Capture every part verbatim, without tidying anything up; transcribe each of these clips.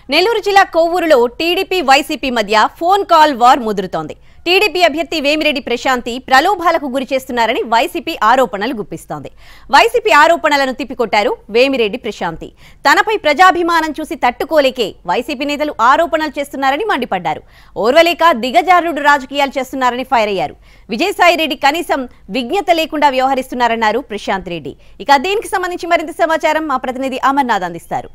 నెల్లూరు జిల్లా కొవ్వూరులో TDP YCP మధ్య ఫోన్ కాల్ వార్ ముదురుతోంది. టీడీపీ అభ్యర్థి వేమిరెడ్డి ప్రశాంతి ప్రలోభాలకు గురి చేస్తున్నారని వైసీపీ ఆరోపణలు గుప్పిస్తోంది. వైసీపీ ఆరోపణలను తిప్పికొట్టారు వేమిరెడ్డి ప్రశాంతి. తనపై ప్రజాభిమానం చూసి తట్టుకోలేకే వైసీపీ నేతలు ఆరోపణలు చేస్తున్నారని మండిపడ్డారు. ఓర్వలేక దిగజారుడు రాజకీయాలు చేస్తున్నారని ఫైర్ అయ్యారు. విజయసాయిరెడ్డి కనీసం విజ్ఞత లేకుండా వ్యవహరిస్తున్నారన్నారు ప్రశాంత్ రెడ్డి. ఇక దీనికి సంబంధించి మరింత సమాచారం మా ప్రతినిధి అమర్నాథ్ అందిస్తారు.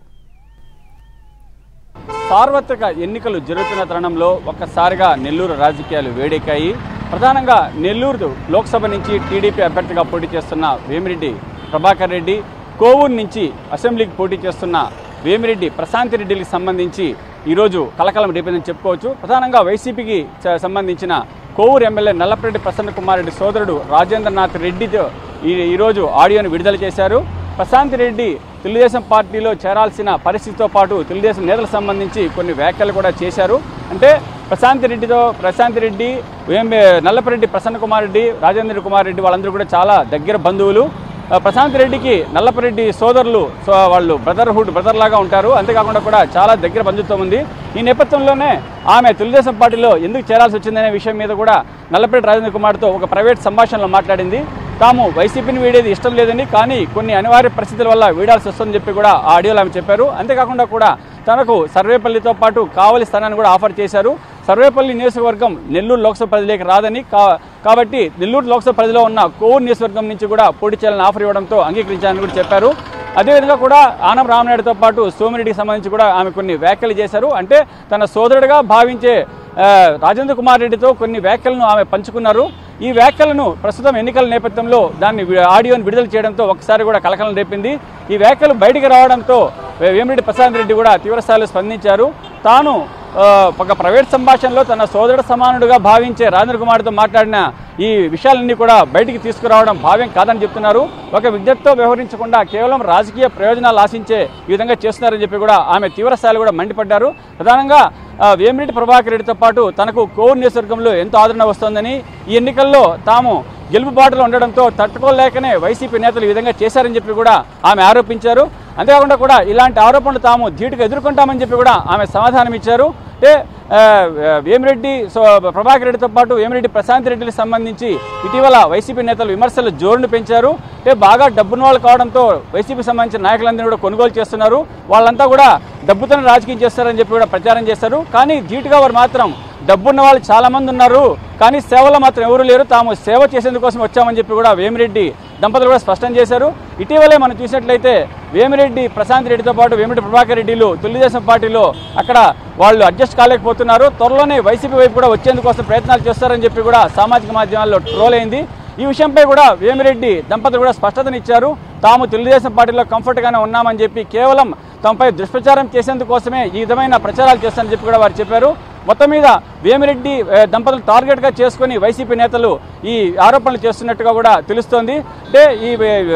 సార్వత్రిక ఎన్నికలు జరుగుతున్న తరుణంలో ఒక్కసారిగా నెల్లూరు రాజకీయాలు వేడెక్కాయి. ప్రధానంగా నెల్లూరు లోక్సభ నుంచి టీడీపీ అభ్యర్థిగా పోటీ చేస్తున్న వేమిరెడ్డి ప్రభాకర్ రెడ్డి, కోవూరు నుంచి అసెంబ్లీకి పోటీ చేస్తున్న వేమిరెడ్డి ప్రశాంత్ రెడ్డికి సంబంధించి ఈరోజు కలకలం రేపిందని చెప్పుకోవచ్చు. ప్రధానంగా వైసీపీకి సంబంధించిన కోవూరు ఎమ్మెల్యే నల్లపరెడ్డి ప్రసన్న కుమార్ రెడ్డి సోదరుడు రాజేంద్రనాథ్ రెడ్డితో ఈరోజు ఆడియోను విడుదల చేశారు. ప్రశాంత్ రెడ్డి తెలుగుదేశం పార్టీలో చేరాల్సిన పరిస్థితితో పాటు తెలుగుదేశం నేతలకు సంబంధించి కొన్ని వ్యాఖ్యలు కూడా చేశారు. అంటే ప్రశాంత్ రెడ్డితో ప్రశాంత్ రెడ్డి నల్లపరెడ్డి ప్రసన్న కుమార్ రెడ్డి రాజేంద్ర కుమార్ రెడ్డి వాళ్ళందరూ కూడా చాలా దగ్గర బంధువులు. ప్రశాంత్ రెడ్డికి నల్లపరెడ్డి సోదరులు సో వాళ్ళు బ్రదర్హుడ్ బ్రదర్ లాగా ఉంటారు. అంతేకాకుండా కూడా చాలా దగ్గర బంధుత్వం ఉంది. ఈ నేపథ్యంలోనే ఆమె తెలుగుదేశం పార్టీలో ఎందుకు చేరాల్సి వచ్చిందనే విషయం మీద కూడా నల్లపరెడ్డి రాజేంద్ర కుమార్తో ఒక ప్రైవేట్ సంభాషణలో మాట్లాడింది. తాము వైసీపీని వీడేది ఇష్టం లేదని, కానీ కొన్ని అనివార్య పరిస్థితుల వల్ల వీడాల్సి వస్తుందని చెప్పి కూడా ఆ ఆడియోలో ఆమె చెప్పారు. అంతేకాకుండా కూడా తనకు సర్వేపల్లితో పాటు కావలి స్థానాన్ని కూడా ఆఫర్ చేశారు. సర్వేపల్లి నియోజకవర్గం నెల్లూరు లోక్సభ పరిధిలోకి రాదని కాబట్టి నెల్లూరు లోక్సభ పరిధిలో ఉన్న కోవూరు నియోజకవర్గం నుంచి కూడా పోటీ చేయాలని ఆఫర్ ఇవ్వడంతో అంగీకరించాలని కూడా చెప్పారు. అదేవిధంగా కూడా ఆనం రామనాయుడుతో పాటు సోమిరెడ్డికి సంబంధించి కూడా ఆమె కొన్ని వ్యాఖ్యలు చేశారు. అంటే తన సోదరుడిగా భావించే రాజేంద్ర కుమార్ రెడ్డితో కొన్ని వ్యాఖ్యలను ఆమె పంచుకున్నారు. ఈ వ్యాఖ్యలను ప్రస్తుతం ఎన్నికల నేపథ్యంలో దాన్ని ఆడియోని విడుదల చేయడంతో ఒకసారి కూడా కలకలం రేపింది. ఈ వ్యాఖ్యలు బయటికి రావడంతో వేమిరెడ్డి ప్రశాంత్ రెడ్డి కూడా తీవ్రస్థాయిలో స్పందించారు. తాను ఒక ప్రైవేట్ సంభాషణలో తన సోదరుడు సమానుడుగా భావించే రాజేంద్ర కుమార్తో మాట్లాడిన ఈ విషయాలన్నీ కూడా బయటికి తీసుకురావడం భావ్యం కాదని చెప్తున్నారు. ఒక విజ్ఞతతో వ్యవహరించకుండా కేవలం రాజకీయ ప్రయోజనాలు ఆశించే ఈ విధంగా చేస్తున్నారని చెప్పి కూడా ఆమె తీవ్రస్థాయిలో కూడా మండిపడ్డారు. ప్రధానంగా వేమిరెడ్డి ప్రభాకర్ రెడ్డితో పాటు తనకు కోవూరు నియోజకవర్గంలో ఎంతో ఆదరణ వస్తోందని, ఈ ఎన్నికల్లో తాము గెలుపుబాటులో ఉండడంతో తట్టుకోలేకనే వైసీపీ నేతలు ఈ విధంగా చేశారని చెప్పి కూడా ఆమె ఆరోపించారు. అంతేకాకుండా కూడా ఇలాంటి ఆరోపణలు తాము ధీటుగా ఎదుర్కొంటామని చెప్పి కూడా ఆమె సమాధానం ఇచ్చారు. అంటే వేమిరెడ్డి సో ప్రభాకర్ రెడ్డితో పాటు వేమిరెడ్డి ప్రశాంత్ రెడ్డికి సంబంధించి ఇటీవల వైసీపీ నేతలు విమర్శలు జోరును పెంచారు. అంటే బాగా డబ్బున్న వాళ్ళు కావడంతో వైసీపీకి సంబంధించిన నాయకులందరినీ కూడా కొనుగోలు చేస్తున్నారు. వాళ్ళంతా కూడా డబ్బుతోనే రాజకీయం చేస్తారని చెప్పి కూడా ప్రచారం చేస్తారు. కానీ ధీటుగా వారు మాత్రం డబ్బున్న వాళ్ళు చాలామంది ఉన్నారు, కానీ సేవలో మాత్రం ఎవరు లేరు, తాము సేవ చేసేందుకోసం వచ్చామని చెప్పి కూడా వేమిరెడ్డి దంపతులు కూడా స్పష్టం చేశారు. ఇటీవలే మనం చూసినట్లయితే వేమిరెడ్డి ప్రశాంత్ రెడ్డితో పాటు వేమిరెడ్డి ప్రభాకర్ రెడ్డిలు తెలుగుదేశం పార్టీలో అక్కడ వాళ్ళు అడ్జస్ట్ కాలేకపోతున్నారు. త్వరలోనే వైసీపీ వైపు కూడా వచ్చేందుకోసం ప్రయత్నాలు చేస్తారని చెప్పి కూడా సామాజిక మాధ్యమాల్లో ట్రోల్ అయింది. ఈ విషయంపై కూడా వేమిరెడ్డి దంపతులు కూడా స్పష్టతనిచ్చారు. తాము తెలుగుదేశం పార్టీలో కంఫర్ట్గానే ఉన్నామని చెప్పి కేవలం తమపై దుష్ప్రచారం చేసేందుకోసమే ఈ విధమైన ప్రచారాలు చేస్తారని చెప్పి కూడా వారు చెప్పారు. మొత్తం మీద వేమిరెడ్డి దంపతులు టార్గెట్గా చేసుకుని వైసీపీ నేతలు ఈ ఆరోపణలు చేస్తున్నట్టుగా కూడా తెలుస్తోంది. అంటే ఈ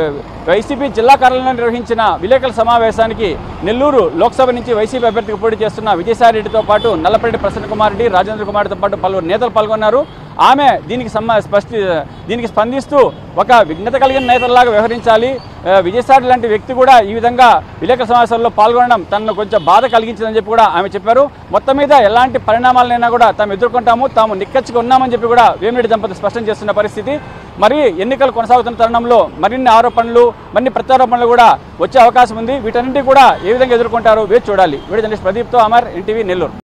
వైసీపీ జిల్లా కార్యాలయంలో నిర్వహించిన విలేకరుల సమావేశానికి నెల్లూరు లోక్సభ నుంచి వైసీపీ అభ్యర్థికి పోటీ చేస్తున్న విజయసాయిరెడ్డితో పాటు నల్లపరెడ్డి ప్రసన్న కుమార్ రెడ్డి, రాజేంద్ర కుమార్తో పాటు పలువురు నేతలు పాల్గొన్నారు. ఆమె దీనికి సంబ స్పష్టి దీనికి స్పందిస్తూ ఒక విఘ్నత కలిగిన నేతల్లాగా వ్యవహరించాలి, విజయసాయి లాంటి వ్యక్తి కూడా ఈ విధంగా విలేకరుల సమావేశాల్లో పాల్గొనడం తనను కొంచెం బాధ కలిగించిందని చెప్పి కూడా ఆమె చెప్పారు. మొత్తం మీద ఎలాంటి పరిణామాలైనా కూడా తాము ఎదుర్కొంటాము, తాము నిక్కచ్చిగా ఉన్నామని చెప్పి కూడా వేమిరెడ్డి దంపతులు స్పష్టం చేస్తున్న పరిస్థితి. మరి ఎన్నికలు కొనసాగుతున్న తరుణంలో మరిన్ని ఆరోపణలు మరిన్ని ప్రత్యారోపణలు కూడా వచ్చే అవకాశం ఉంది. వీటన్నింటి కూడా ఏ విధంగా ఎదుర్కొంటారో వేచి చూడాలి. వీడియో జర్నలిస్ట్ ప్రదీప్తో అమర్, ఎన్టీవీ నెల్లూరు.